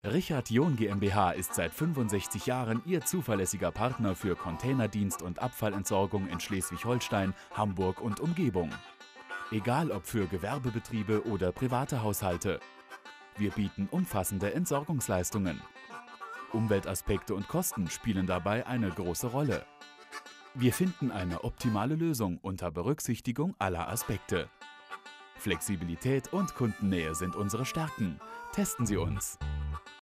Richard John GmbH ist seit 65 Jahren Ihr zuverlässiger Partner für Containerdienst und Abfallentsorgung in Schleswig-Holstein, Hamburg und Umgebung. Egal ob für Gewerbebetriebe oder private Haushalte. Wir bieten umfassende Entsorgungsleistungen. Umweltaspekte und Kosten spielen dabei eine große Rolle. Wir finden eine optimale Lösung unter Berücksichtigung aller Aspekte. Flexibilität und Kundennähe sind unsere Stärken. Testen Sie uns!